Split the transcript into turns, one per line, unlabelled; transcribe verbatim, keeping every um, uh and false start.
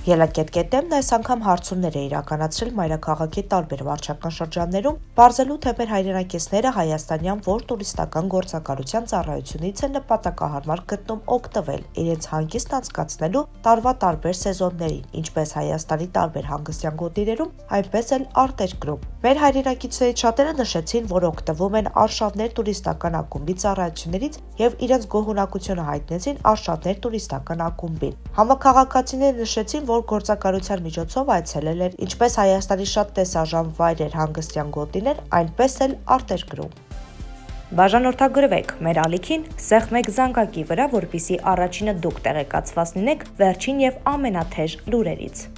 Ելակետ.am-ն այս անգամ հարցումներ է իրականացրել մայրաքաղաքի տարբեր վարչական շրջաններում, պարզելու թե մեր հայրենակիցները հայաստանյան որ տուրիստական գործակալության ծառայությունից են նպատակահարմար գտնում օգտվել իրենց հանգիստն անցկացնելու տարվա տարբեր սեզոններին, ինչպես Հայաստանի տարբեր հանգստյան գոտիներում, այնպես էլ արտերկրում։ Մեր հայրենակիցներից շատերը նշեցին, որ օգտվում են Արշավներ տուրիստական ակումբի ծառայություններից և իրենց գոհունակությունը հայտնեցին Արշավներ տուրիստական ակումբին։ Համաքաղաքացիները նշեցին, որ գործակալության միջոցով այցելել են ինչպես Հայաստանի շատ տեսարժան վայրեր հանգստյան գոտիներ, այնպես էլ արտերկրում։ Բաժանորդագրվեք մեր ալիքին սեղմ մեկ զանգակի վրա, որպեսզի առաջինը դուք տեղեկացված լինեք վերջին և ամենաթեժ լուրերից։